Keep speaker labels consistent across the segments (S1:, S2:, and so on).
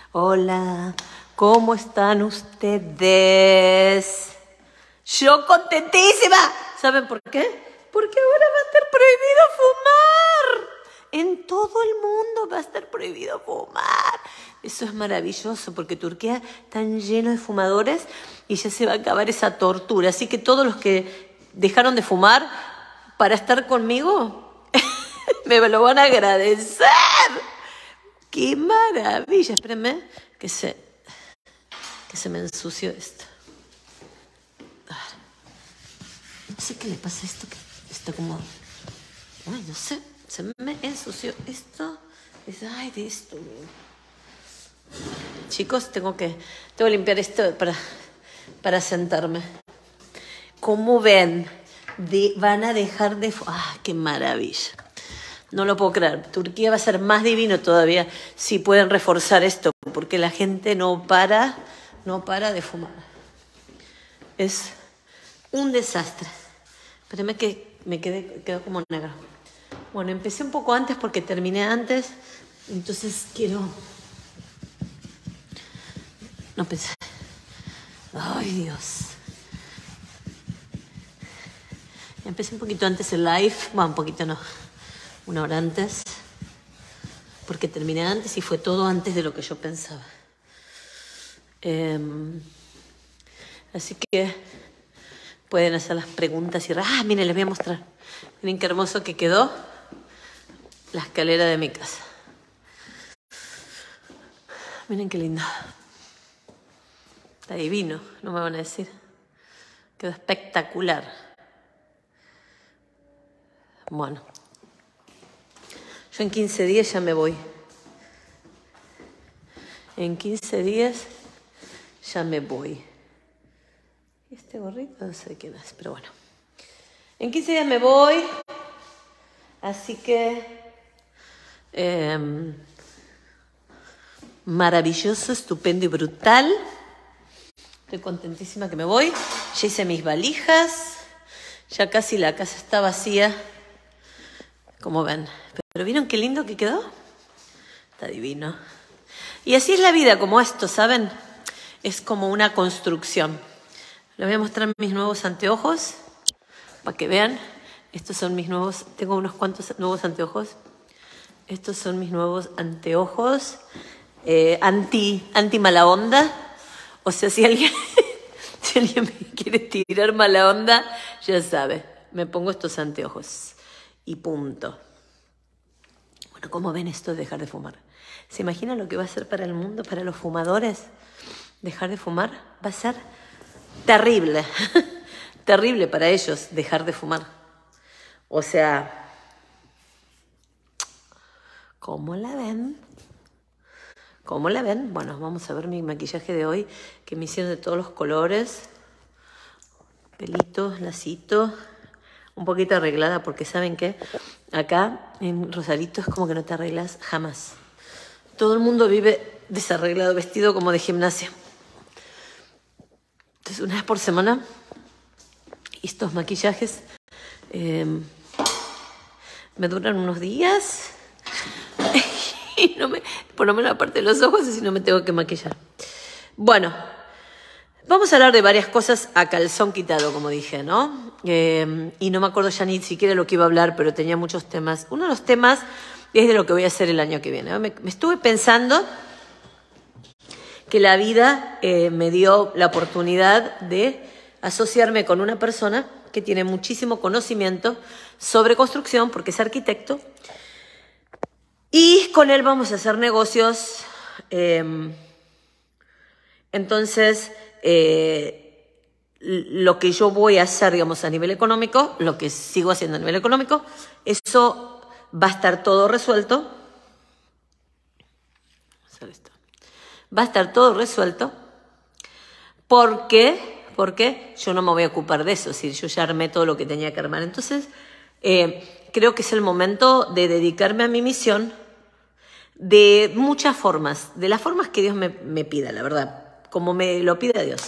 S1: Hola, ¿cómo están ustedes? Yo contentísima. ¿Saben por qué? Porque ahora va a estar prohibido fumar. En todo el mundo va a estar prohibido fumar. Eso es maravilloso porque Turquía está lleno de fumadores y ya se va a acabar esa tortura. Así que todos los que dejaron de fumar para estar conmigo me lo van a agradecer. ¡Qué maravilla! Espérenme que se me ensució esto. No sé qué le pasa a esto, que está como... Ay, no sé, se me ensució esto. Ay, de esto. Chicos, tengo que limpiar esto para sentarme. ¿Cómo ven? Van a dejar de... ¡Ah, qué maravilla! No lo puedo creer. Turquía va a ser más divino todavía si pueden reforzar esto, porque la gente no para de fumar. Es un desastre. Espérenme que me quedó como negro. Bueno, empecé un poco antes porque terminé antes, entonces quiero... No pensé... ¡Ay, Dios! Empecé un poquito antes el live. Bueno, un poquito no. Una hora antes. Porque terminé antes y fue todo antes de lo que yo pensaba. Así que pueden hacer las preguntas y... ¡Ah, miren, les voy a mostrar! Miren qué hermoso que quedó la escalera de mi casa. Miren qué lindo. Está divino, no me van a decir. Quedó espectacular. Bueno. Yo en 15 días ya me voy. En 15 días ya me voy. ¿Y este gorrito? No sé quién es, pero bueno. En 15 días me voy. Así que... maravilloso, estupendo y brutal. Estoy contentísima que me voy. Ya hice mis valijas. Ya casi la casa está vacía. Como ven. Pero ¿vieron qué lindo que quedó? Está divino. Y así es la vida, como esto, ¿saben? Es como una construcción. Les voy a mostrar mis nuevos anteojos para que vean. Estos son mis nuevos... Tengo unos cuantos nuevos anteojos. Estos son mis nuevos anteojos. Anti mala onda. O sea, si alguien me quiere tirar mala onda, ya sabe. Me pongo estos anteojos. Y punto. Bueno, ¿cómo ven esto de dejar de fumar? ¿Se imaginan lo que va a ser para el mundo, para los fumadores? Dejar de fumar va a ser terrible. Terrible para ellos dejar de fumar. O sea, ¿cómo la ven? ¿Cómo la ven? Bueno, vamos a ver mi maquillaje de hoy, que me hicieron de todos los colores. Pelitos, lacitos. Un poquito arreglada, porque ¿saben qué? Acá en Rosarito es como que no te arreglas jamás. Todo el mundo vive desarreglado, vestido como de gimnasia. Entonces, una vez por semana, estos maquillajes me duran unos días. Y por lo menos aparte de los ojos, así no me tengo que maquillar. Bueno, vamos a hablar de varias cosas a calzón quitado, como dije, ¿no? Y no me acuerdo ya ni siquiera lo que iba a hablar, pero tenía muchos temas. Uno de los temas es de lo que voy a hacer el año que viene. Me estuve pensando que la vida me dio la oportunidad de asociarme con una persona que tiene muchísimo conocimiento sobre construcción, porque es arquitecto, y con él vamos a hacer negocios. Entonces, lo que yo voy a hacer, digamos, a nivel económico, lo que sigo haciendo a nivel económico, eso va a estar todo resuelto. Va a estar todo resuelto porque yo no me voy a ocupar de eso, es decir, yo ya armé todo lo que tenía que armar. Entonces, creo que es el momento de dedicarme a mi misión de muchas formas, de las formas que Dios me pida, la verdad, como me lo pida Dios.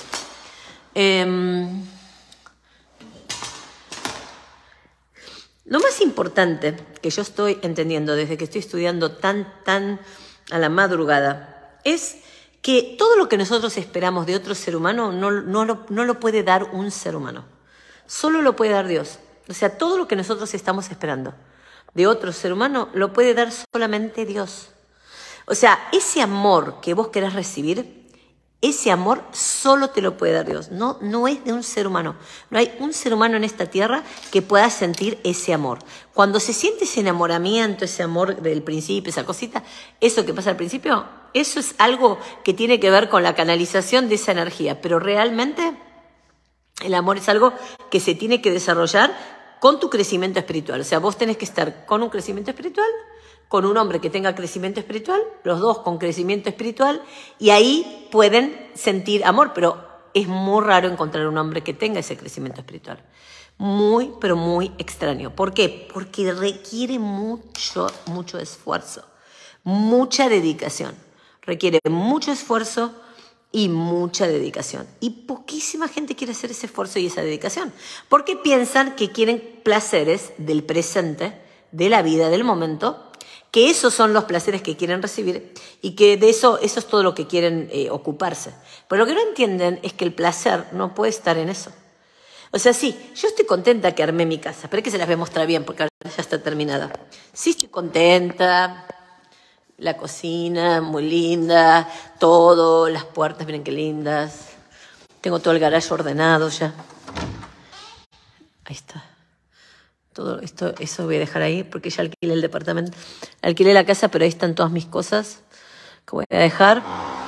S1: Lo más importante que yo estoy entendiendo desde que estoy estudiando tan a la madrugada es que todo lo que nosotros esperamos de otro ser humano no lo puede dar un ser humano. Solo lo puede dar Dios. O sea, todo lo que nosotros estamos esperando de otro ser humano lo puede dar solamente Dios. O sea, ese amor que vos querés recibir, ese amor solo te lo puede dar Dios. No es de un ser humano. No hay un ser humano en esta tierra que pueda sentir ese amor. Cuando se siente ese enamoramiento, ese amor del principio, esa cosita, eso que pasa al principio, eso es algo que tiene que ver con la canalización de esa energía. Pero realmente el amor es algo que se tiene que desarrollar con tu crecimiento espiritual. O sea, vos tenés que estar con un crecimiento espiritual, con un hombre que tenga crecimiento espiritual, los dos con crecimiento espiritual, y ahí pueden sentir amor, pero es muy raro encontrar un hombre que tenga ese crecimiento espiritual. Muy, pero muy extraño. ¿Por qué? Porque requiere mucho esfuerzo, mucha dedicación. Requiere mucho esfuerzo y mucha dedicación. Y poquísima gente quiere hacer ese esfuerzo y esa dedicación, porque piensan que quieren placeres del presente, de la vida, del momento, que esos son los placeres que quieren recibir y que de eso es todo lo que quieren ocuparse. Pero lo que no entienden es que el placer no puede estar en eso. O sea, sí, yo estoy contenta que armé mi casa, pero es que se las voy a mostrar bien porque ahora ya está terminada. Sí estoy contenta, la cocina muy linda, todo, las puertas, miren qué lindas. Tengo todo el garaje ordenado ya. Ahí está. Todo esto, eso voy a dejar ahí porque ya alquilé el departamento. Alquilé la casa, pero ahí están todas mis cosas que voy a dejar.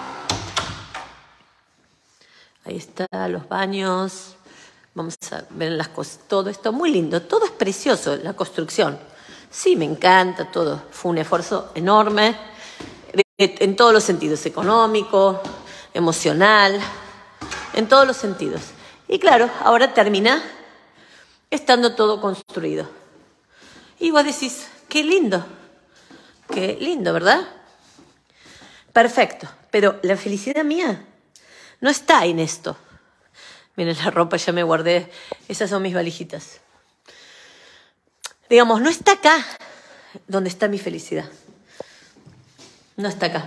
S1: Ahí está, los baños. Vamos a ver las cosas. Todo esto muy lindo. Todo es precioso, la construcción. Sí, me encanta todo. Fue un esfuerzo enorme en todos los sentidos. Económico, emocional, en todos los sentidos. Y claro, ahora termina estando todo construido. Y vos decís, qué lindo, ¿verdad? Perfecto, pero la felicidad mía no está en esto. Miren, la ropa ya me guardé, esas son mis valijitas. Digamos, no está acá donde está mi felicidad. No está acá.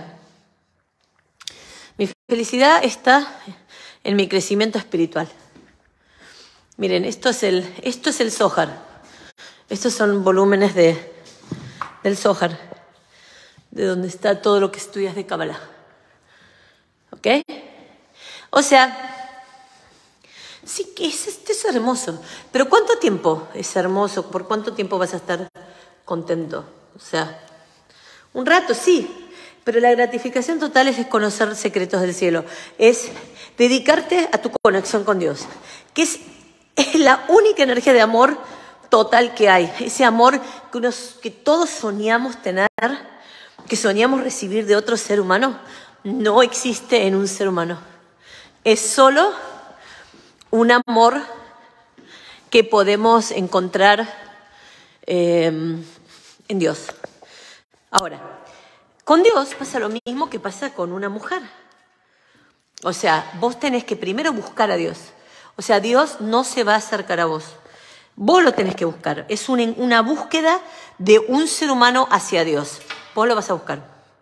S1: Mi felicidad está en mi crecimiento espiritual. Miren, esto es el Zohar. Estos son volúmenes del Zohar, de donde está todo lo que estudias de Kabbalah. ¿Ok? O sea, sí que esto es hermoso. Pero ¿cuánto tiempo es hermoso? ¿Por cuánto tiempo vas a estar contento? O sea, un rato sí. Pero la gratificación total es conocer secretos del cielo. Es dedicarte a tu conexión con Dios. Que es la única energía de amor total que hay. Ese amor que todos soñamos tener, que soñamos recibir de otro ser humano, no existe en un ser humano. Es solo un amor que podemos encontrar en Dios. Ahora, con Dios pasa lo mismo que pasa con una mujer. O sea, vos tenés que primero buscar a Dios. O sea, Dios no se va a acercar a vos. Vos lo tenés que buscar. Es una búsqueda de un ser humano hacia Dios. Vos lo vas a buscar.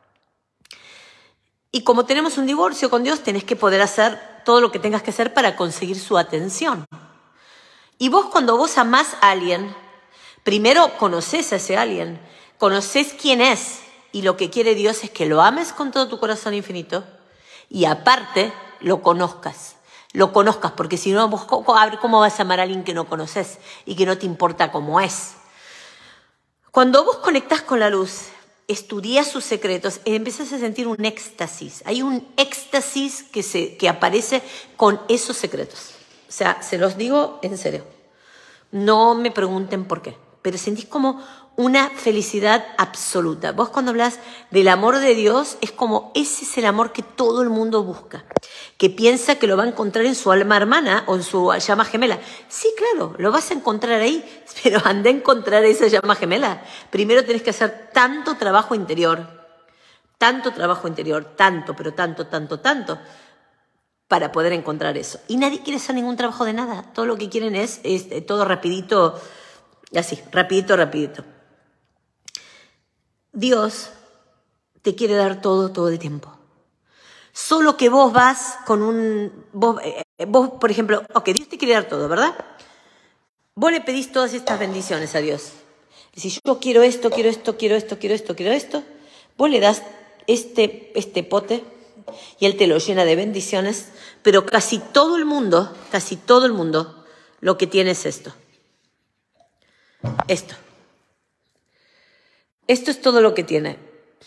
S1: Y como tenemos un divorcio con Dios, tenés que poder hacer todo lo que tengas que hacer para conseguir su atención. Y vos, cuando vos amás a alguien, primero conocés a ese alguien, conocés quién es, y lo que quiere Dios es que lo ames con todo tu corazón infinito y aparte lo conozcas. Lo conozcas, porque si no, vos, ¿cómo vas a amar a alguien que no conoces y que no te importa cómo es? Cuando vos conectás con la luz, estudias sus secretos, empiezas a sentir un éxtasis. Hay un éxtasis que aparece con esos secretos. O sea, se los digo en serio. No me pregunten por qué, pero sentís como una felicidad absoluta. Vos cuando hablas del amor de Dios, es como ese es el amor que todo el mundo busca, que piensa que lo va a encontrar en su alma hermana o en su llama gemela. Sí, claro, lo vas a encontrar ahí, pero anda a encontrar esa llama gemela. Primero tenés que hacer tanto trabajo interior, tanto, pero tanto, para poder encontrar eso. Y nadie quiere hacer ningún trabajo de nada. Todo lo que quieren es todo rapidito, así, rapidito. Dios te quiere dar todo el tiempo. Solo que vos vas con vos, por ejemplo, ok, Dios te quiere dar todo, ¿verdad? Vos le pedís todas estas bendiciones a Dios. Decís, yo quiero esto, quiero esto, quiero esto, quiero esto, quiero esto. Vos le das este pote y Él te lo llena de bendiciones, pero casi todo el mundo, lo que tiene es esto. Esto. Esto es todo lo que tiene.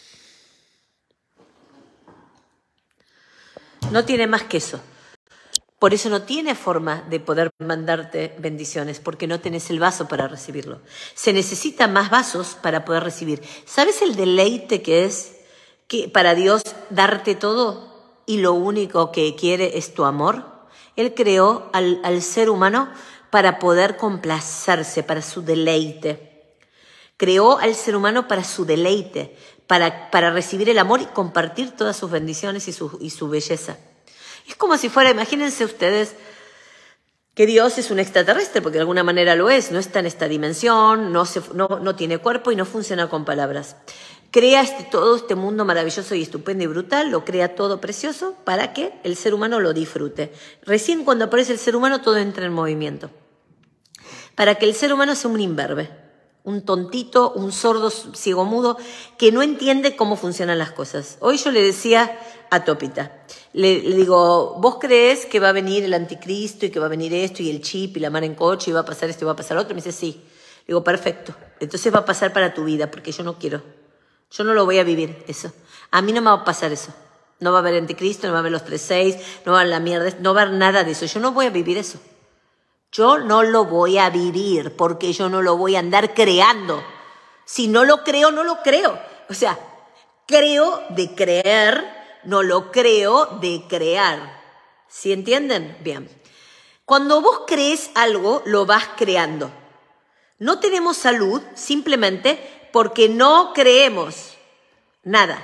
S1: No tiene más que eso. Por eso no tiene forma de poder mandarte bendiciones, porque no tenés el vaso para recibirlo. Se necesitan más vasos para poder recibir. ¿Sabes el deleite que es que para Dios darte todo y lo único que quiere es tu amor? Él creó al ser humano para poder complacerse, para su deleite. Creó al ser humano para su deleite, para recibir el amor y compartir todas sus bendiciones y su belleza. Es como si fuera, imagínense ustedes que Dios es un extraterrestre, porque de alguna manera lo es, no está en esta dimensión, no tiene cuerpo y no funciona con palabras. Crea todo este mundo maravilloso y estupendo y brutal, lo crea todo precioso para que el ser humano lo disfrute. Recién cuando aparece el ser humano todo entra en movimiento. Para que el ser humano sea un imberbe, un tontito, un sordo, ciego mudo, que no entiende cómo funcionan las cosas. Hoy yo le decía a Topita, le digo, ¿vos crees que va a venir el anticristo y que va a venir esto y el chip y la mar en coche y va a pasar esto y va a pasar otro? Me dice, sí. Le digo, perfecto. Entonces va a pasar para tu vida porque yo no quiero. Yo no lo voy a vivir eso. A mí no me va a pasar eso. No va a haber anticristo, no va a haber los 3-6, no va a haber la mierda, no va a haber nada de eso. Yo no voy a vivir eso. Yo no lo voy a vivir porque yo no lo voy a andar creando. Si no lo creo, no lo creo. O sea, creo de creer, no lo creo de crear. ¿Sí entienden? Bien. Cuando vos crees algo, lo vas creando. No tenemos salud simplemente porque no creemos nada.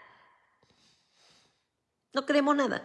S1: No creemos nada.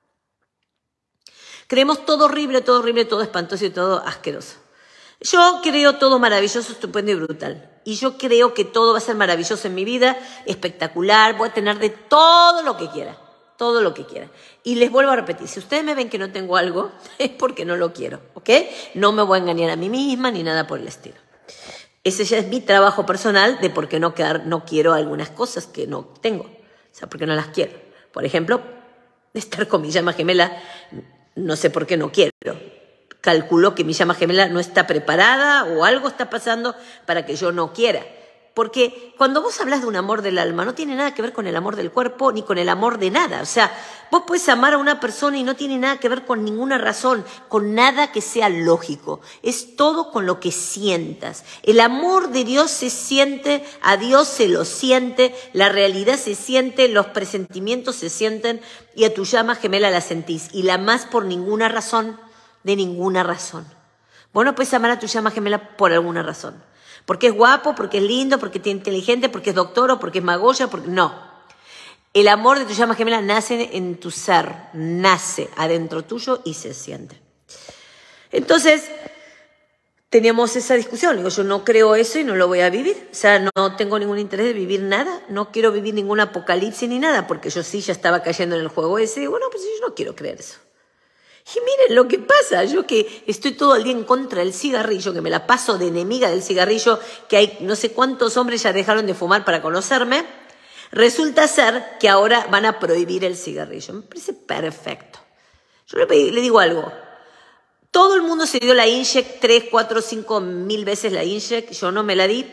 S1: Creemos todo horrible, todo espantoso y todo asqueroso. Yo creo todo maravilloso, estupendo y brutal. Y yo creo que todo va a ser maravilloso en mi vida, espectacular, voy a tener de todo lo que quiera. Todo lo que quiera. Y les vuelvo a repetir, si ustedes me ven que no tengo algo, es porque no lo quiero, ¿ok? No me voy a engañar a mí misma ni nada por el estilo. Ese ya es mi trabajo personal de por qué no quiero algunas cosas que no tengo. O sea, porque no las quiero. Por ejemplo, estar con mi llama gemela, no sé por qué no quiero. Calculo que mi llama gemela no está preparada o algo está pasando para que yo no quiera. Porque cuando vos hablas de un amor del alma, no tiene nada que ver con el amor del cuerpo ni con el amor de nada. O sea, vos podés amar a una persona y no tiene nada que ver con ninguna razón, con nada que sea lógico. Es todo con lo que sientas. El amor de Dios se siente, a Dios se lo siente, la realidad se siente, los presentimientos se sienten y a tu llama gemela la sentís. Y la amás por ninguna razón, de ninguna razón. Vos no podés amar a tu llama gemela por alguna razón. Porque es guapo, porque es lindo, porque es inteligente, porque es doctor o porque es magoya, porque no. El amor de tu llama gemela nace en tu ser, nace adentro tuyo y se siente. Entonces, teníamos esa discusión. Digo, yo no creo eso y no lo voy a vivir. O sea, no tengo ningún interés de vivir nada. No quiero vivir ningún apocalipsis ni nada, porque yo sí ya estaba cayendo en el juego ese. Digo, bueno, pues yo no quiero creer eso. Y miren lo que pasa, yo que estoy todo el día en contra del cigarrillo, que me la paso de enemiga del cigarrillo, que hay no sé cuántos hombres ya dejaron de fumar para conocerme, resulta ser que ahora van a prohibir el cigarrillo. Me parece perfecto. Yo le digo algo, todo el mundo se dio la Inject 3, 4, 5 mil veces la Inject, yo no me la di,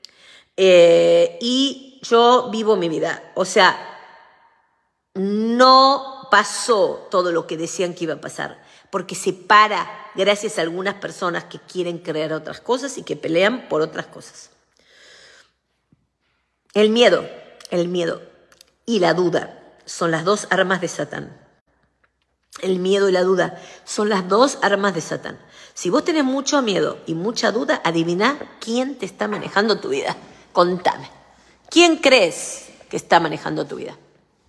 S1: y yo vivo mi vida. O sea, no pasó todo lo que decían que iba a pasar, porque se para gracias a algunas personas que quieren creer otras cosas y que pelean por otras cosas. El miedo y la duda son las dos armas de Satán. El miedo y la duda son las dos armas de Satán. Si vos tenés mucho miedo y mucha duda, adivina quién te está manejando tu vida. Contame. ¿Quién crees que está manejando tu vida?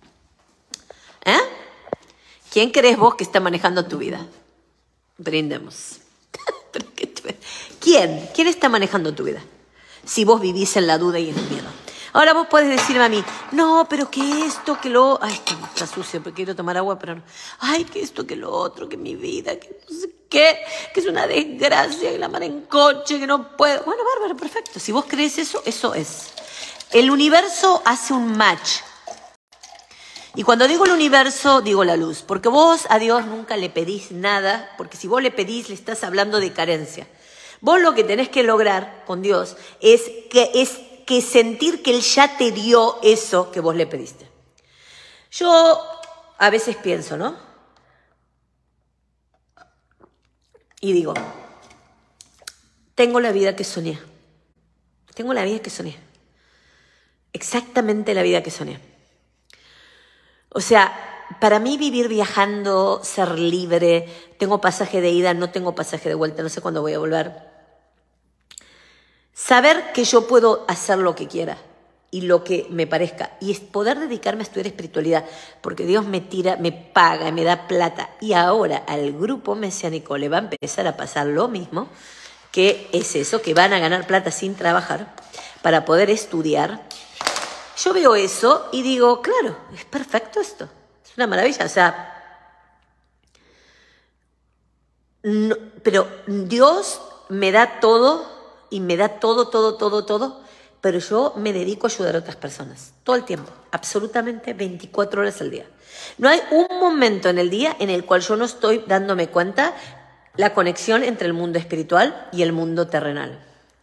S1: ¿Quién crees vos que está manejando tu vida? Brindemos. ¿Quién? ¿Quién está manejando tu vida? Si vos vivís en la duda y en el miedo. Ahora vos podés decirme a mí, no, pero que esto, que lo... Ay, está sucio, pero quiero tomar agua, pero no. Ay, que esto, que lo otro, que mi vida, que no sé qué, que es una desgracia, que la mar en coche, que no puedo. Bueno, bárbaro, perfecto. Si vos crees eso, eso es. El universo hace un match. Y cuando digo el universo, digo la luz. Porque vos a Dios nunca le pedís nada, porque si vos le pedís, le estás hablando de carencia. Vos lo que tenés que lograr con Dios es que sentir que Él ya te dio eso que vos le pediste. Yo a veces pienso, ¿no? Y digo, tengo la vida que soñé. Tengo la vida que soñé. Exactamente la vida que soñé. O sea, para mí vivir viajando, ser libre, tengo pasaje de ida, no tengo pasaje de vuelta, no sé cuándo voy a volver. Saber que yo puedo hacer lo que quiera y lo que me parezca y es poder dedicarme a estudiar espiritualidad, porque Dios me tira, me paga, me da plata. Y ahora al grupo mesiánico le va a empezar a pasar lo mismo, que es eso, que van a ganar plata sin trabajar para poder estudiar. Yo veo eso y digo, claro, es perfecto esto, es una maravilla, o sea, no, pero Dios me da todo y me da todo, pero yo me dedico a ayudar a otras personas, todo el tiempo, absolutamente 24 horas al día. No hay un momento en el día en el cual yo no estoy dándome cuenta la conexión entre el mundo espiritual y el mundo terrenal.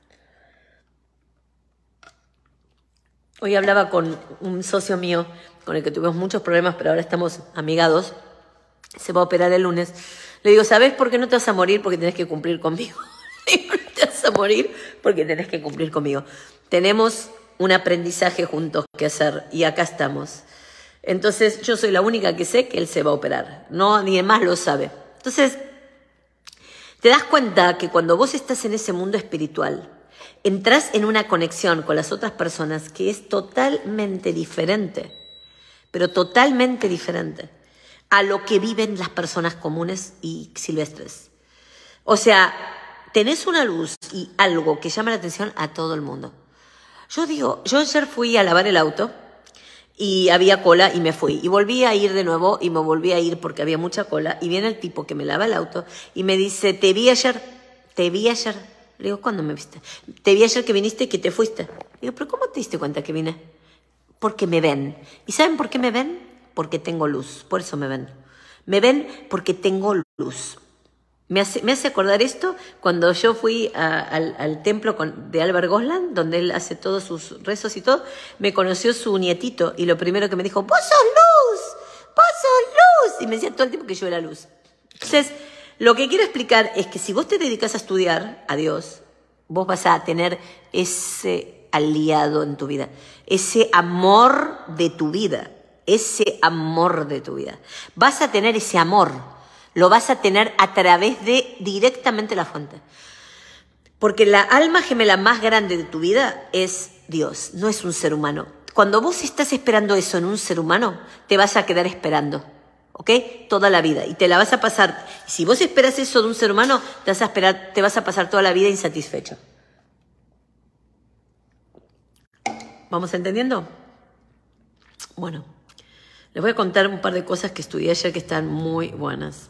S1: Hoy hablaba con un socio mío con el que tuvimos muchos problemas, pero ahora estamos amigados. Se va a operar el lunes. Le digo, ¿sabes por qué no te vas a morir? Porque tenés que cumplir conmigo. Le digo, no te vas a morir porque tenés que cumplir conmigo. Tenemos un aprendizaje juntos que hacer y acá estamos. Entonces, yo soy la única que sé que él se va a operar. No, ni más lo sabe. Entonces, te das cuenta que cuando vos estás en ese mundo espiritual, entras en una conexión con las otras personas que es totalmente diferente, pero totalmente diferente a lo que viven las personas comunes y silvestres. O sea, tenés una luz y algo que llama la atención a todo el mundo. Yo ayer fui a lavar el auto y había cola y me fui. Y volví a ir de nuevo y me volví a ir porque había mucha cola. Y viene el tipo que me lava el auto y me dice, te vi ayer. Le digo, ¿cuándo me viste? Te vi ayer que viniste y que te fuiste. Le digo, ¿pero cómo te diste cuenta que vine? Porque me ven. ¿Y saben por qué me ven? Porque tengo luz. Por eso me ven. Me ven porque tengo luz. Me hace acordar esto cuando yo fui al templo de Albert Gosland, donde él hace todos sus rezos y todo. Me conoció su nietito y lo primero que me dijo, ¡vos sos luz! ¡Vos sos luz! Y me decía todo el tiempo que yo era luz. Entonces, lo que quiero explicar es que si vos te dedicas a estudiar a Dios, vos vas a tener ese aliado en tu vida, ese amor de tu vida, ese amor de tu vida. Vas a tener ese amor, lo vas a tener a través de directamente la fuente. Porque la alma gemela más grande de tu vida es Dios, no es un ser humano. Cuando vos estás esperando eso en un ser humano, te vas a quedar esperando. ¿Ok? Toda la vida. Y te la vas a pasar. Si vos esperas eso de un ser humano, te vas a pasar toda la vida insatisfecho. ¿Vamos entendiendo? Bueno, les voy a contar un par de cosas que estudié ayer que están muy buenas.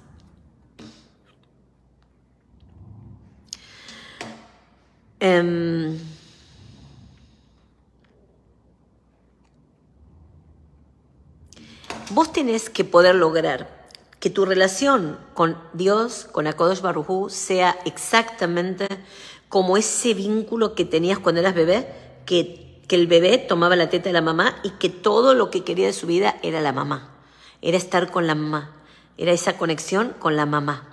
S1: Vos tenés que poder lograr que tu relación con Dios, con HaKadosh Baruj Hu, sea exactamente como ese vínculo que tenías cuando eras bebé, que el bebé tomaba la teta de la mamá y que todo lo que quería de su vida era la mamá, era estar con la mamá, era esa conexión con la mamá.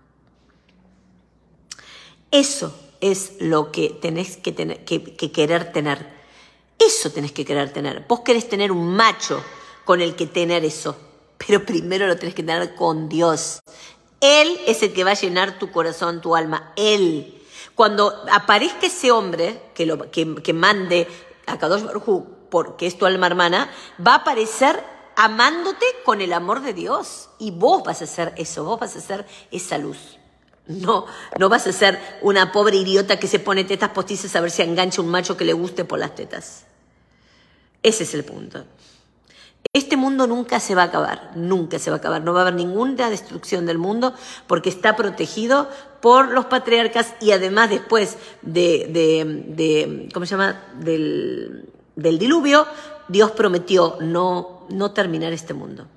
S1: Eso es lo que tenés que querer tener. Eso tenés que querer tener. Vos querés tener un macho con el que tener eso, pero primero lo tenés que tener con Dios. Él es el que va a llenar tu corazón, tu alma. Él. Cuando aparezca ese hombre que mande a Kadosh Baruj Hu, porque es tu alma hermana, va a aparecer amándote con el amor de Dios. Y vos vas a hacer eso, vos vas a hacer esa luz. No vas a ser una pobre idiota que se pone tetas postizas a ver si engancha un macho que le guste por las tetas. Ese es el punto. Este mundo nunca se va a acabar, nunca se va a acabar. No va a haber ninguna destrucción del mundo porque está protegido por los patriarcas y además después ¿cómo se llama? Del diluvio, Dios prometió no terminar este mundo.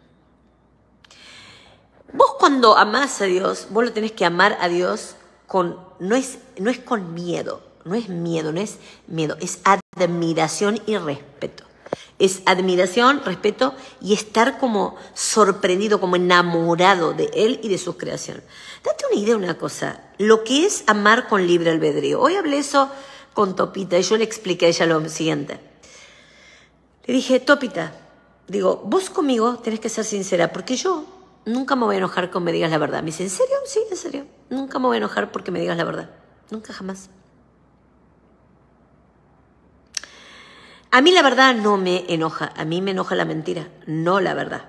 S1: Vos cuando amás a Dios, vos lo tenés que amar a Dios no es con miedo, no es miedo, es admiración y respeto. Es admiración, respeto y estar como sorprendido, como enamorado de Él y de su creación. Date una idea de una cosa, lo que es amar con libre albedrío. Hoy hablé eso con Topita y yo le expliqué a ella lo siguiente. Le dije, Topita, digo, vos conmigo tenés que ser sincera porque yo nunca me voy a enojar con me digas la verdad. Me dice, ¿en serio? Sí, en serio. Nunca me voy a enojar porque me digas la verdad. Nunca, jamás. A mí la verdad no me enoja, a mí me enoja la mentira, no la verdad.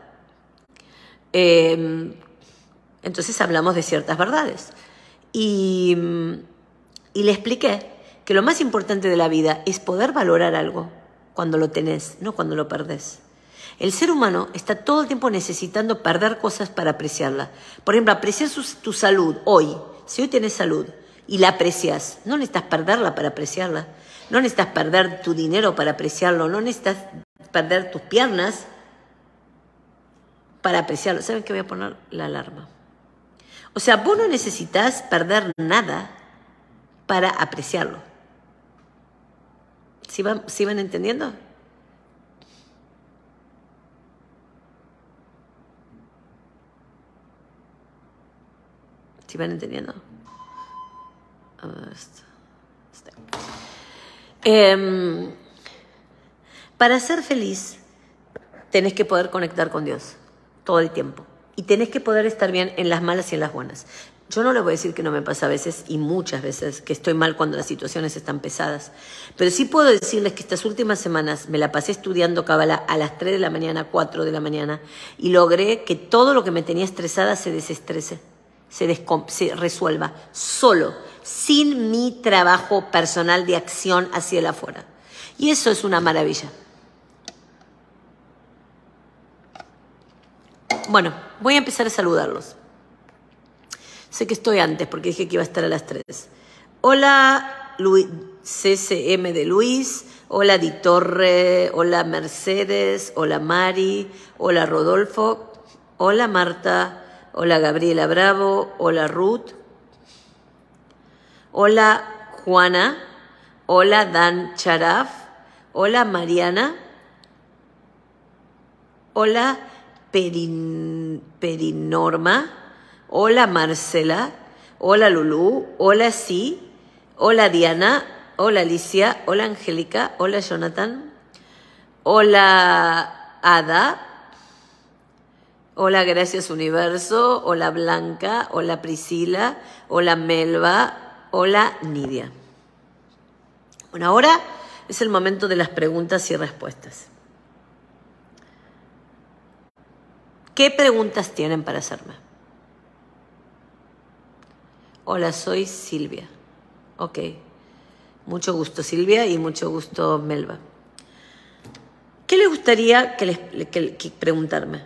S1: Entonces hablamos de ciertas verdades. Y le expliqué que lo más importante de la vida es poder valorar algo cuando lo tenés, no cuando lo perdés. El ser humano está todo el tiempo necesitando perder cosas para apreciarla. Por ejemplo, apreciar tu salud hoy. Si hoy tenés salud y la aprecias, no necesitas perderla para apreciarla. No necesitas perder tu dinero para apreciarlo. No necesitas perder tus piernas para apreciarlo. ¿Saben qué? Voy a poner la alarma. O sea, vos no necesitas perder nada para apreciarlo. ¿Sí van entendiendo? ¿Sí van entendiendo? Para ser feliz, tenés que poder conectar con Dios todo el tiempo. Y tenés que poder estar bien en las malas y en las buenas. Yo no le voy a decir que no me pasa a veces y muchas veces que estoy mal cuando las situaciones están pesadas. Pero sí puedo decirles que estas últimas semanas me la pasé estudiando Cábala a las 3 de la mañana, 4 de la mañana y logré que todo lo que me tenía estresada se desestrese, se resuelva solo, sin mi trabajo personal de acción hacia el afuera. Y eso es una maravilla. Bueno, voy a empezar a saludarlos. Sé que estoy antes porque dije que iba a estar a las 3. Hola, CCM de Luis. Hola, Di Torre. Hola, Mercedes. Hola, Mari. Hola, Rodolfo. Hola, Marta. Hola, Gabriela Bravo. Hola, Ruth. Hola, Juana. Hola, Dan Charaf. Hola, Mariana. Hola, Perinorma. Hola, Marcela. Hola, Lulú. Hola, Sí. Hola, Diana. Hola, Alicia. Hola, Angélica. Hola, Jonathan. Hola, Ada. Hola, Gracias Universo. Hola, Blanca. Hola, Priscila. Hola, Melba. Hola, Nidia. Bueno, ahora es el momento de las preguntas y respuestas. ¿Qué preguntas tienen para hacerme? Hola, soy Silvia. Ok. Mucho gusto, Silvia, y mucho gusto, Melba. ¿Qué les gustaría que preguntarme?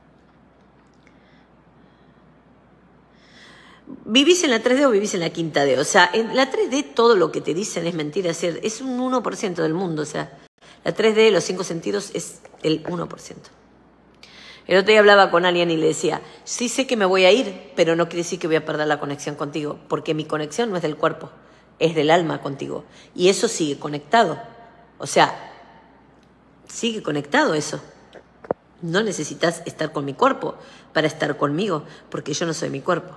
S1: ¿Vivís en la 3D o vivís en la 5D? O sea, en la 3D todo lo que te dicen es mentira. Es un 1% del mundo. O sea, la 3D, los 5 sentidos, es el 1%. El otro día hablaba con alguien y le decía, sí sé que me voy a ir, pero no quiere decir que voy a perder la conexión contigo, porque mi conexión no es del cuerpo, es del alma contigo. Y eso sigue conectado. O sea, sigue conectado eso. No necesitas estar con mi cuerpo para estar conmigo, porque yo no soy mi cuerpo.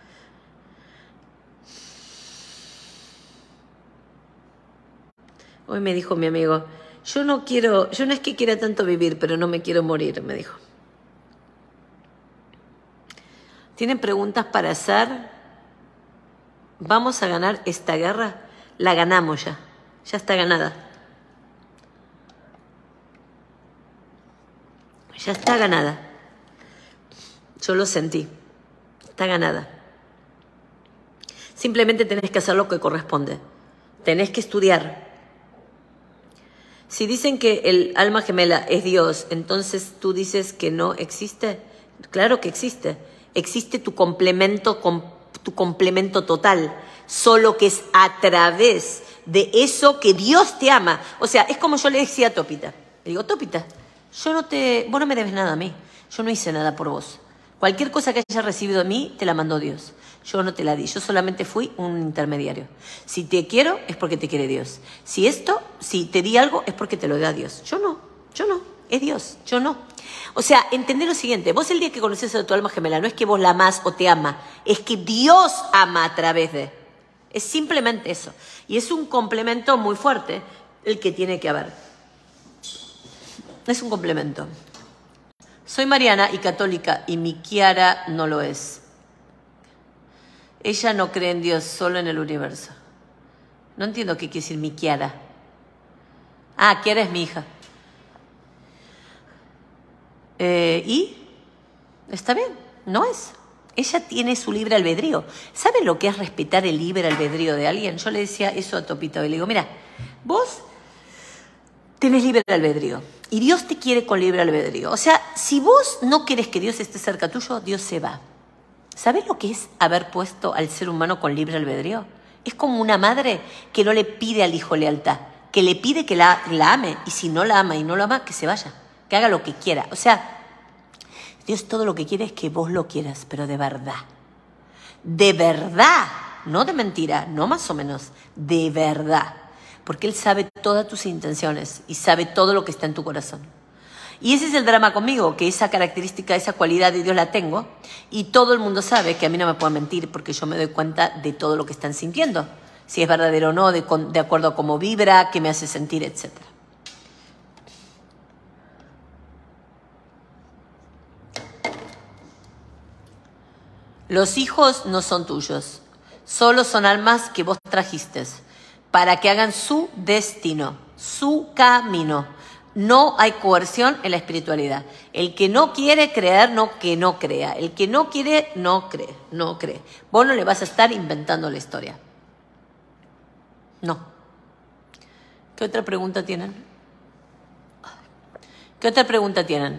S1: Hoy me dijo mi amigo, yo no es que quiera tanto vivir, pero no me quiero morir, me dijo. ¿Tienen preguntas para hacer? ¿Vamos a ganar esta guerra? La ganamos ya. Ya está ganada. Ya está ganada. Yo lo sentí. Está ganada. Simplemente tenés que hacer lo que corresponde. Tenés que estudiar. Si dicen que el alma gemela es Dios, entonces tú dices que no existe. Claro que existe. Existe tu complemento total, solo que es a través de eso que Dios te ama. O sea, es como yo le decía a Topita. Le digo, Topita, vos no me debes nada a mí. Yo no hice nada por vos. Cualquier cosa que hayas recibido de mí, te la mandó Dios. Yo no te la di, yo solamente fui un intermediario. Si te quiero, es porque te quiere Dios. Si te di algo, es porque te lo da Dios. Yo no, es Dios, yo no. O sea, entendé lo siguiente, vos el día que conoces a tu alma gemela, no es que vos la amás o te ama, es que Dios ama a través de. Es simplemente eso. Y es un complemento muy fuerte el que tiene que haber. Es un complemento. Soy mariana y católica y mi Kiara no lo es. Ella no cree en Dios, solo en el universo. No entiendo qué quiere decir mi Kiara. Ah, Kiara es mi hija. ¿Y? Está bien, no es. Ella tiene su libre albedrío. ¿Saben lo que es respetar el libre albedrío de alguien? Yo le decía eso a Topito y le digo, mira, vos tenés libre albedrío y Dios te quiere con libre albedrío. O sea, si vos no querés que Dios esté cerca tuyo, Dios se va. ¿Sabés lo que es haber puesto al ser humano con libre albedrío? Es como una madre que no le pide al hijo lealtad, que le pide que la ame, y si no la ama y no lo ama, que se vaya, que haga lo que quiera. O sea, Dios todo lo que quiere es que vos lo quieras, pero de verdad. De verdad, no de mentira, no más o menos, de verdad. Porque Él sabe todas tus intenciones y sabe todo lo que está en tu corazón. Y ese es el drama conmigo, que esa característica, esa cualidad de Dios la tengo y todo el mundo sabe que a mí no me puede mentir porque yo me doy cuenta de todo lo que están sintiendo, si es verdadero o no, de acuerdo a cómo vibra, qué me hace sentir, etc. Los hijos no son tuyos, solo son almas que vos trajiste para que hagan su destino, su camino. No hay coerción en la espiritualidad. El que no quiere creer, que no crea. El que no quiere, no cree. Vos no le vas a estar inventando la historia. No. ¿Qué otra pregunta tienen? ¿Qué otra pregunta tienen?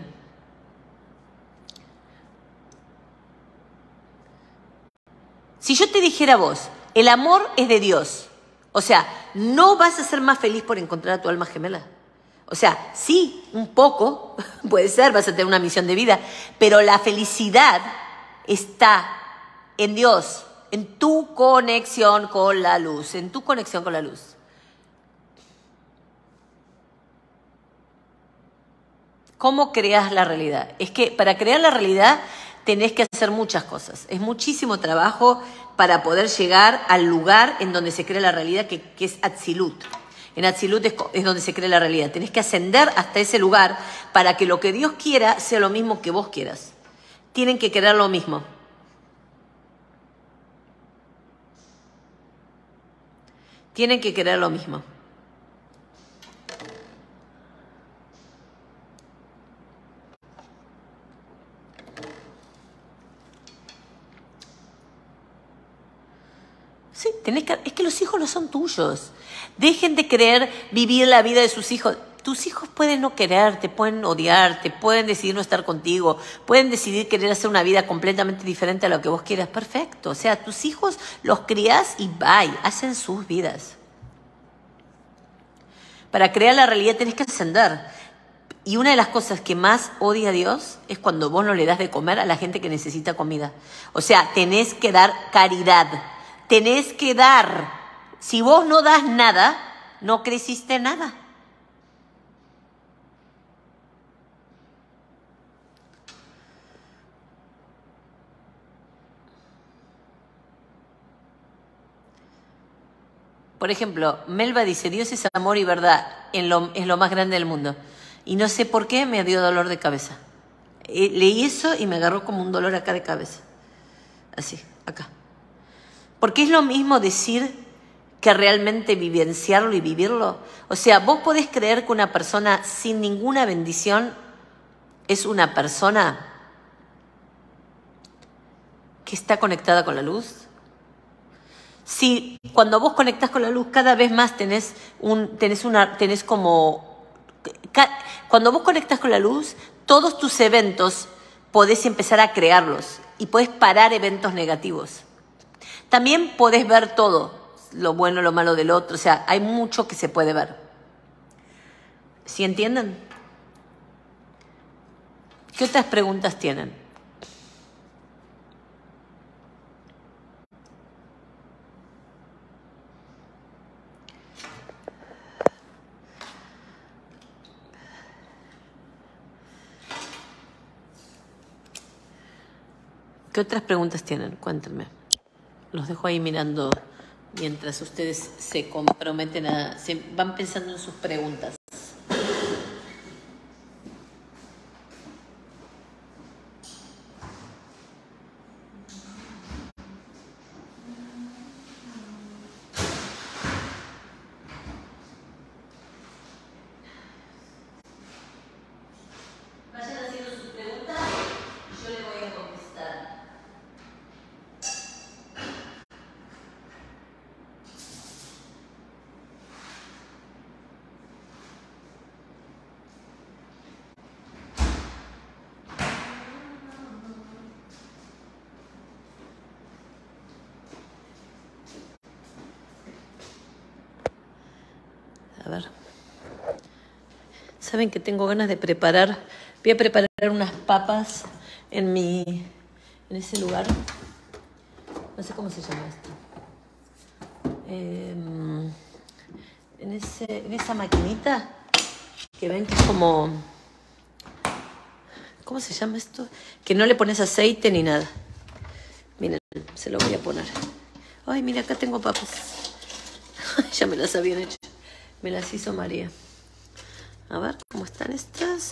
S1: Si yo te dijera a vos, el amor es de Dios, o sea, ¿no vas a ser más feliz por encontrar a tu alma gemela? O sea, sí, un poco, puede ser, vas a tener una misión de vida, pero la felicidad está en Dios, en tu conexión con la luz, en tu conexión con la luz. ¿Cómo creas la realidad? Es que para crear la realidad tenés que hacer muchas cosas. Es muchísimo trabajo para poder llegar al lugar en donde se crea la realidad, que es Atzilut. En Atzilut es donde se crea la realidad. Tenés que ascender hasta ese lugar para que lo que Dios quiera sea lo mismo que vos quieras. Tienen que querer lo mismo. Tienen que querer lo mismo. Sí, es que los hijos no son tuyos. Dejen de querer vivir la vida de sus hijos. Tus hijos pueden no quererte, pueden odiarte, pueden decidir no estar contigo, pueden decidir querer hacer una vida completamente diferente a lo que vos quieras. Perfecto. O sea, tus hijos los crías y bye, hacen sus vidas. Para crear la realidad tenés que ascender. Y una de las cosas que más odia a Dios es cuando vos no le das de comer a la gente que necesita comida. O sea, tenés que dar caridad. Tenés que dar. Si vos no das nada, no creciste nada. Por ejemplo, Melba dice, Dios es amor y verdad, es lo más grande del mundo. Y no sé por qué me dio dolor de cabeza. Leí eso y me agarró como un dolor acá de cabeza. Así, acá. Porque es lo mismo decir que realmente vivenciarlo y vivirlo. O sea, vos podés creer que una persona sin ninguna bendición es una persona que está conectada con la luz. Si cuando vos conectás con la luz cada vez más tenés como Cuando vos conectas con la luz, todos tus eventos podés empezar a crearlos y podés parar eventos negativos. También podés ver todo, lo bueno, lo malo del otro. O sea, hay mucho que se puede ver. ¿Sí entienden? ¿Qué otras preguntas tienen? ¿Qué otras preguntas tienen? Cuéntenme. Los dejo ahí mirando mientras ustedes se comprometen se van pensando en sus preguntas. Vayan haciendo sus preguntas y yo les voy a contestar. A ver. Saben que tengo ganas de preparar. Voy a preparar unas papas en ese lugar. No sé cómo se llama esto. En esa maquinita que ven que es como... ¿Cómo se llama esto? Que no le pones aceite ni nada. Miren, se lo voy a poner. Ay, mira, acá tengo papas. Ya me las habían hecho. Me las hizo María. A ver, ¿cómo están estas?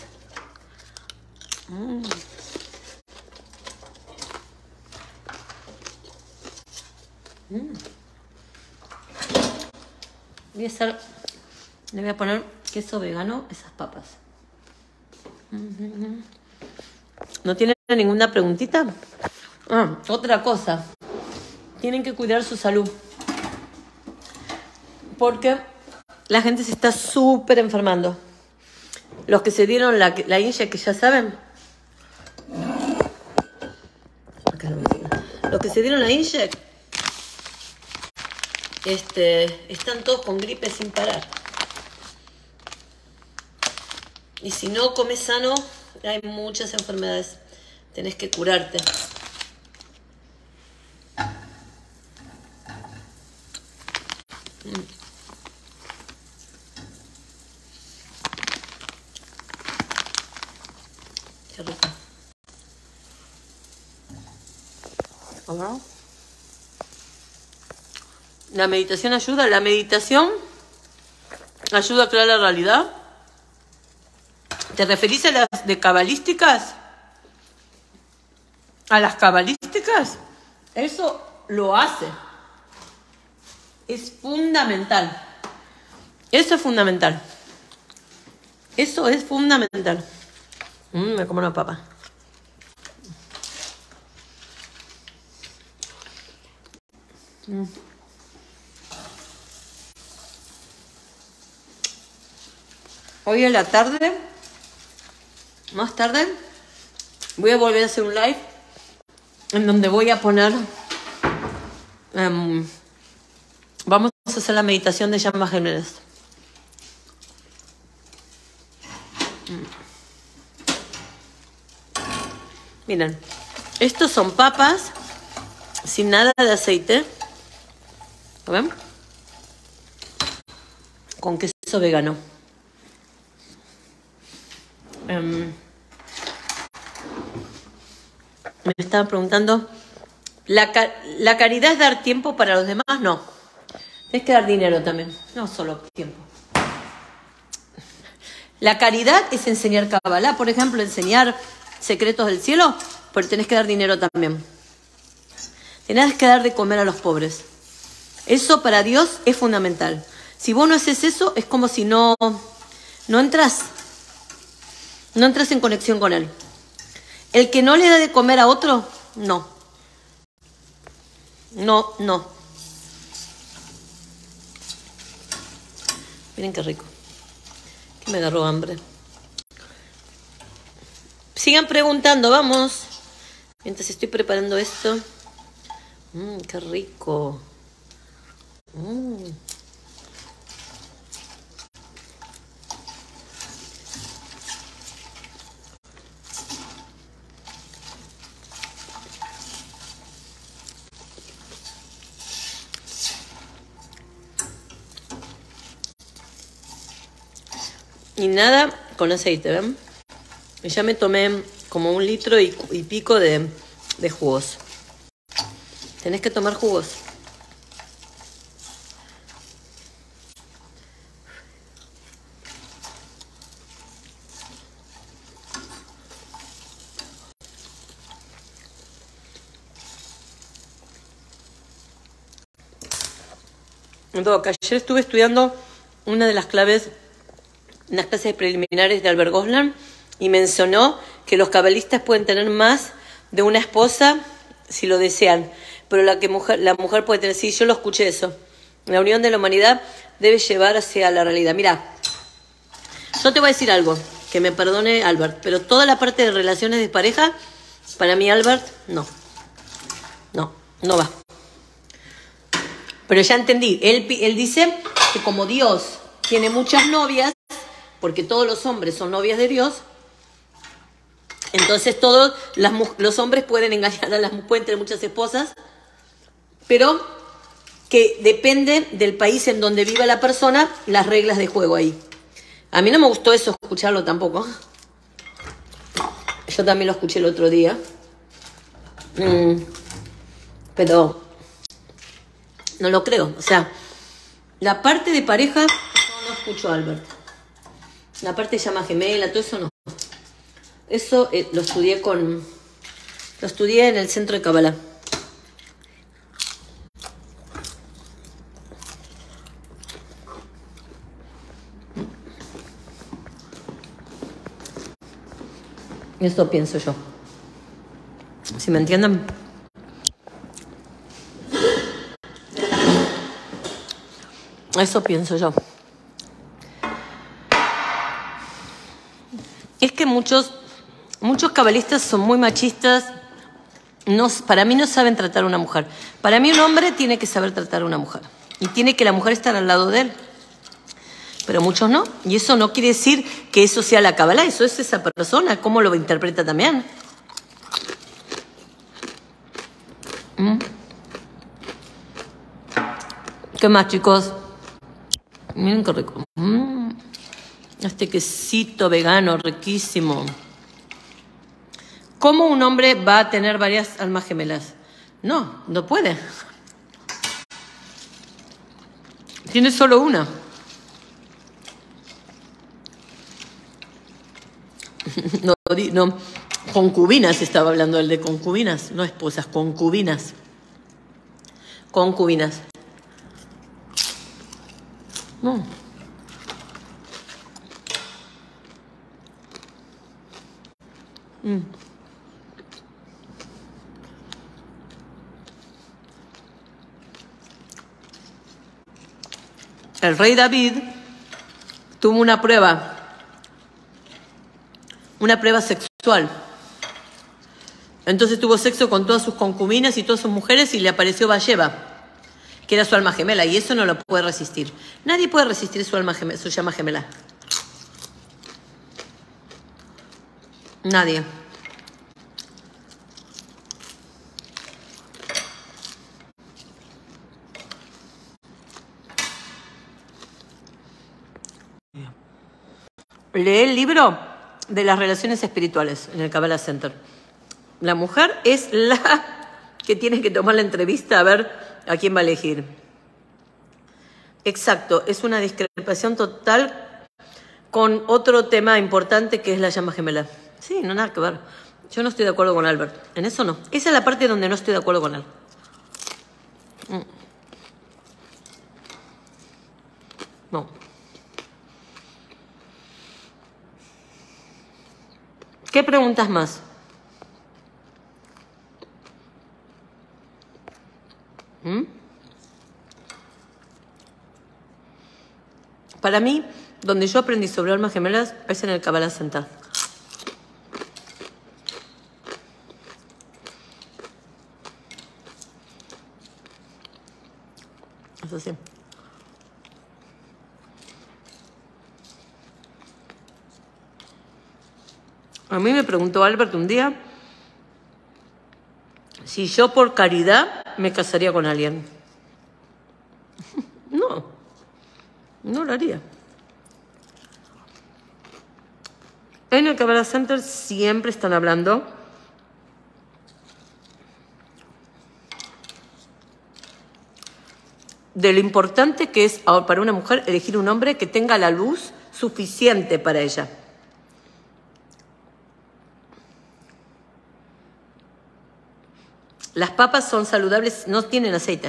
S1: Le voy a poner queso vegano a esas papas. ¿No tienen ninguna preguntita? Otra cosa. Tienen que cuidar su salud. Porque la gente se está súper enfermando. Los que se dieron la inye, que ya saben. Los que se dieron la inye están todos con gripe sin parar. Y si no comes sano, hay muchas enfermedades. Tenés que curarte. Qué rico. ¿Ahora? La meditación ayuda. La meditación ayuda a crear la realidad. ¿Te referís a las de cabalísticas? ¿A las cabalísticas? Eso lo hace. Es fundamental. Eso es fundamental. Eso es fundamental. Me como una papa. Hoy en la tarde, más tarde, voy a volver a hacer un live en donde voy a poner, vamos a hacer la meditación de llamas gemelas. Miren, estos son papas sin nada de aceite. ¿Lo ven? Con queso vegano. Me estaban preguntando, ¿la caridad es dar tiempo para los demás? No. Tienes que dar dinero también, no solo tiempo. La caridad es enseñar Kabbalah, por ejemplo, enseñar secretos del cielo, pero tenés que dar dinero también. Tenés que dar de comer a los pobres. Eso para Dios es fundamental. Si vos no haces eso, es como si no entras en conexión con Él. El que no le da de comer a otro, no. Miren qué rico. Me agarró hambre. Sigan preguntando, vamos. Mientras estoy preparando esto. Qué rico. Y nada con aceite, ¿ven? Ya me tomé como 1 litro y pico de jugos. Tenés que tomar jugos. Entonces, ayer estuve estudiando una de las claves, unas clases preliminares de Albert Goslan, y mencionó que los cabalistas pueden tener más de una esposa si lo desean, pero la mujer puede tener, sí, yo lo escuché eso. La unión de la humanidad debe llevar hacia la realidad. Mira, yo te voy a decir algo, que me perdone Albert, pero toda la parte de relaciones de pareja, para mí Albert, no va. Pero ya entendí, él dice que como Dios tiene muchas novias, porque todos los hombres son novias de Dios, entonces todos los hombres pueden engañar a las mujeres, pueden tener muchas esposas, pero que depende del país en donde viva la persona, las reglas de juego ahí. A mí no me gustó eso, escucharlo tampoco. Yo también lo escuché el otro día. Pero no lo creo. O sea, la parte de pareja, no escucho a Albert. La parte de llama gemela, todo eso no. Eso lo estudié en el centro de Kabbalah. Eso pienso yo. ¿Sí me entienden? Eso pienso yo. Es que muchos cabalistas son muy machistas. Para mí no saben tratar a una mujer. Para mí un hombre tiene que saber tratar a una mujer. Y tiene que la mujer estar al lado de él. Pero muchos no. Y eso no quiere decir que eso sea la Kabbalah. Eso es esa persona. ¿Cómo lo interpreta también? ¿Qué más, chicos? Miren qué rico. Este quesito vegano, riquísimo. ¿Cómo un hombre va a tener varias almas gemelas? No puede. Tiene solo una. No, concubinas estaba hablando él de concubinas, no esposas, concubinas. Concubinas. No. El rey David tuvo una prueba sexual. Entonces tuvo sexo con todas sus concubinas y todas sus mujeres y le apareció Bathsheba, que era su alma gemela, y eso no lo puede resistir. Nadie puede resistir su llama gemela. Nadie. Lee el libro de las relaciones espirituales en el Kabbalah Center. La mujer es la que tiene que tomar la entrevista a ver a quién va a elegir. Exacto, es una discrepancia total con otro tema importante que es la llama gemela. Sí, no nada que ver. Yo no estoy de acuerdo con Albert. En eso no. Esa es la parte donde no estoy de acuerdo con él. No. ¿Qué preguntas más? Para mí, Donde yo aprendí sobre almas gemelas es en el Kabbalah Center. Es así. A mí me preguntó Albert un día si yo por caridad me casaría con alguien. No, no lo haría. En el Kabbalah Center siempre están hablando de lo importante que es para una mujer elegir un hombre que tenga la luz suficiente para ella. Las papas son saludables, no tienen aceite.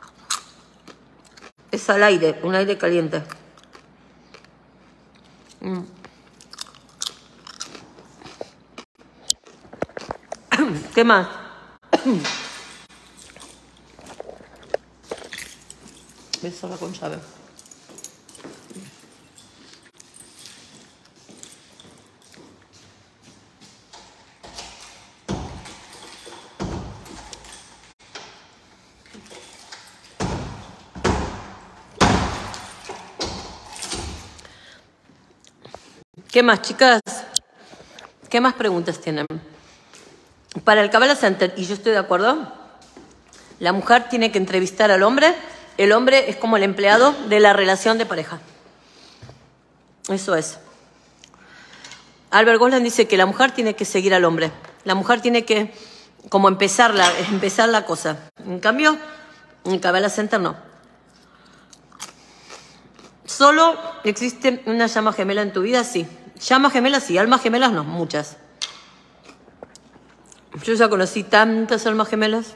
S1: Es al aire, un aire caliente. ¿Qué más? Besarla con llave. ¿Qué más, chicas? ¿Qué más preguntas tienen? Para el Kabbalah Center, y yo estoy de acuerdo, la mujer tiene que entrevistar al hombre. El hombre es como el empleado de la relación de pareja. Eso es. Albert Goslan dice que la mujer tiene que seguir al hombre. La mujer tiene que como empezar la cosa. En cambio, en Kabbalah Center no. ¿Solo existe una llama gemela en tu vida? Sí. Llamas gemelas sí, almas gemelas no, muchas. Yo ya conocí tantas almas gemelas.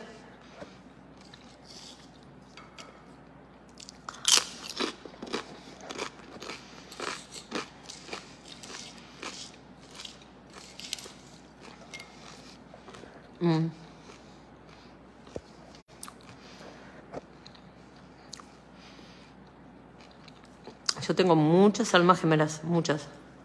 S1: Yo tengo muchas almas gemelas, muchas.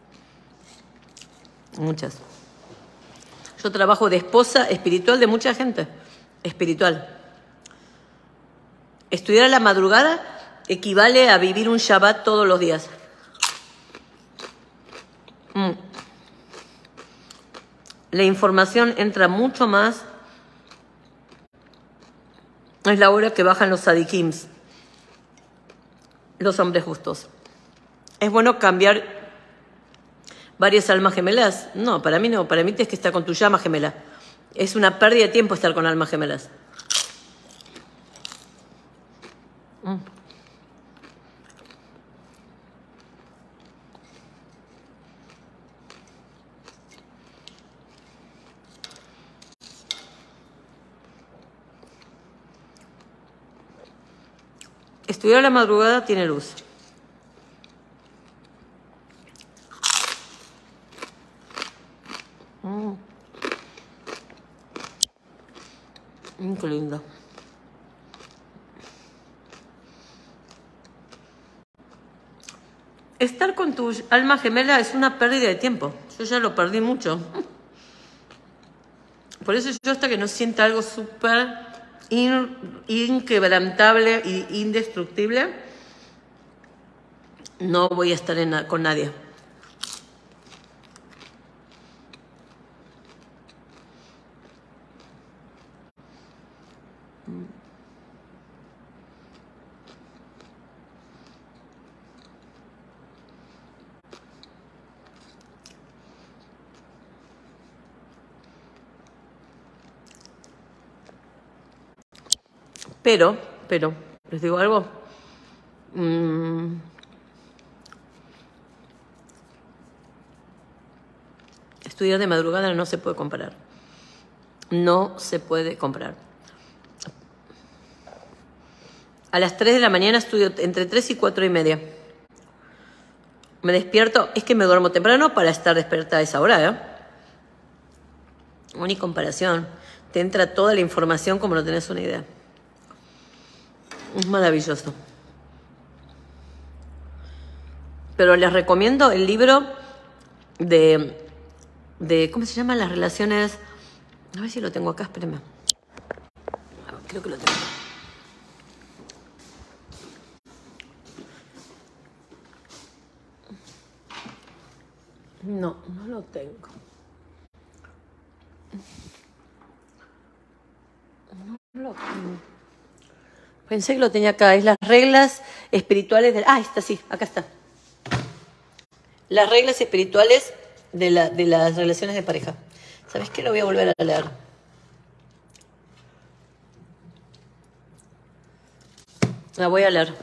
S1: Muchas. Yo trabajo de esposa espiritual de mucha gente. Espiritual. Estudiar a la madrugada equivale a vivir un Shabbat todos los días. La información entra mucho más. Es la hora que bajan los sadikims, los hombres justos. ¿Es bueno cambiar varias almas gemelas? No, para mí no. Para mí tienes que estar con tu llama gemela. Es una pérdida de tiempo estar con almas gemelas. Estudiar a la madrugada tiene luz. Qué lindo. Estar con tu alma gemela es una pérdida de tiempo. Yo ya lo perdí mucho. Por eso yo hasta que no sienta algo súper inquebrantable e indestructible, no voy a estar con nadie. Pero, les digo algo. Estudiar de madrugada no se puede comparar. No se puede comparar. A las 3 de la mañana estudio entre 3 y 4 y media. Me despierto, es que me duermo temprano para estar despierta a esa hora, ¿eh? Ni comparación. Te entra toda la información como no tenés una idea. Es maravilloso. pero les recomiendo el libro de ¿cómo se llaman las relaciones? A ver si lo tengo acá, espérenme. Creo que lo tengo. No, no lo tengo. No lo tengo. Pensé que lo tenía acá. Es las reglas espirituales de... Ah, está, sí, acá está. Las reglas espirituales de las relaciones de pareja. ¿Sabes qué? Lo voy a volver a leer. La voy a leer.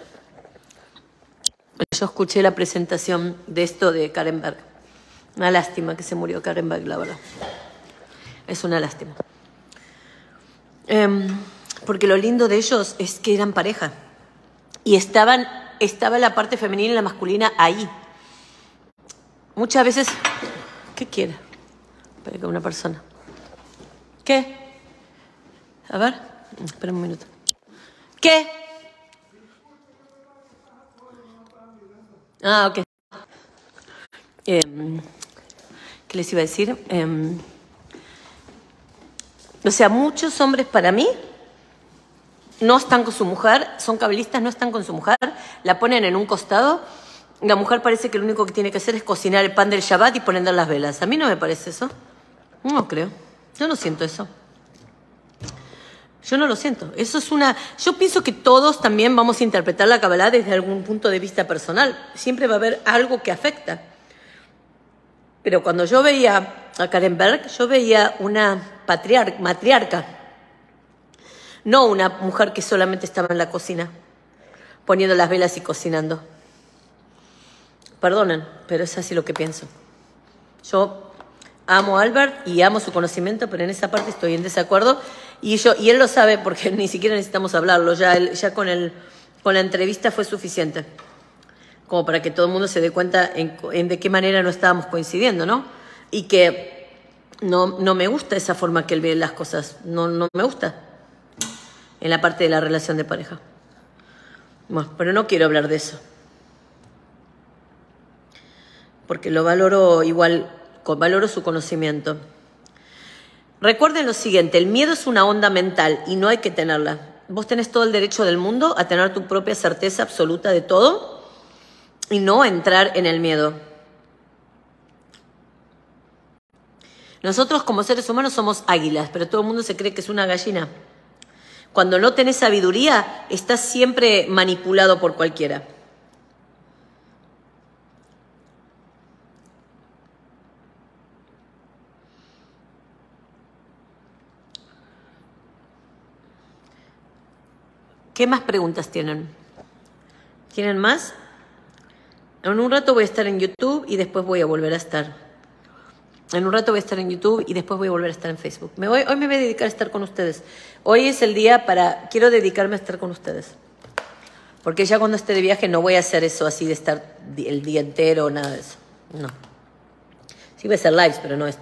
S1: Yo escuché la presentación de esto de Karen Berg. Una lástima que se murió Karen Berg, la verdad. Es una lástima. Porque lo lindo de ellos es que eran pareja. Y estaba la parte femenina y la masculina ahí. Muchas veces... ¿Qué quiere? Espera que una persona. ¿Qué? A ver. Espera un minuto. ¿Qué? Ah, ok. ¿Qué les iba a decir? O sea, muchos hombres para mí no están con su mujer, son cabelistas, no están con su mujer, la ponen en un costado. La mujer parece que lo único que tiene que hacer es cocinar el pan del Shabbat y prender las velas. A mí no me parece eso. No creo. Yo no siento eso. Yo no lo siento. Eso es una... Yo pienso que todos también vamos a interpretar la Kabbalah desde algún punto de vista personal. Siempre va a haber algo que afecta. Pero cuando yo veía a Karen Berg, yo veía una matriarca. No una mujer que solamente estaba en la cocina, poniendo las velas y cocinando. Perdonen, pero es así lo que pienso. Yo amo a Albert y amo su conocimiento, pero en esa parte estoy en desacuerdo. Y él lo sabe porque ni siquiera necesitamos hablarlo. Ya con la entrevista fue suficiente. Como para que todo el mundo se dé cuenta en de qué manera no estábamos coincidiendo, ¿no? Y que no me gusta esa forma que él ve las cosas. No me gusta. En la parte de la relación de pareja. Bueno, pero no quiero hablar de eso. Porque lo valoro igual, valoro su conocimiento. Recuerden lo siguiente, el miedo es una onda mental y no hay que tenerla. Vos tenés todo el derecho del mundo a tener tu propia certeza absoluta de todo y no entrar en el miedo. Nosotros como seres humanos somos águilas, pero todo el mundo se cree que es una gallina. Cuando no tenés sabiduría, estás siempre manipulado por cualquiera. ¿Qué más preguntas tienen? ¿Tienen más? En un rato voy a estar en YouTube y después voy a volver a estar. En un rato voy a estar en YouTube y después voy a volver a estar en Facebook. Hoy me voy a dedicar a estar con ustedes. Hoy es el día quiero dedicarme a estar con ustedes. Porque ya cuando esté de viaje no voy a hacer eso así de estar el día entero o nada de eso. No. Sí voy a hacer lives, pero no esto.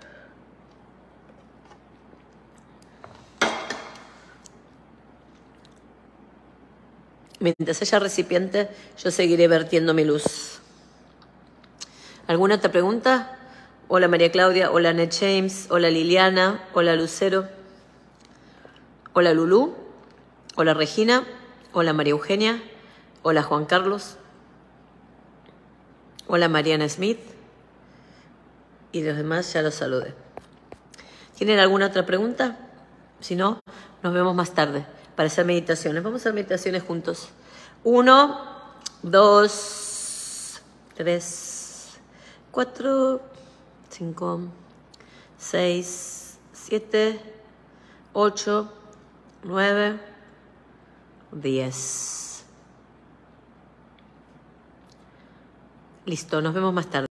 S1: Mientras haya recipiente, yo seguiré vertiendo mi luz. ¿Alguna otra pregunta? Hola María Claudia, hola Ned James, hola Liliana, hola Lucero, hola Lulú, hola Regina, hola María Eugenia, hola Juan Carlos, hola Mariana Smith y los demás ya los saludé. ¿Tienen alguna otra pregunta? Si no, nos vemos más tarde para hacer meditaciones. Vamos a hacer meditaciones juntos. 1, 2, 3, 4, 5, 6, 7, 8, 9, 10. Listo, nos vemos más tarde.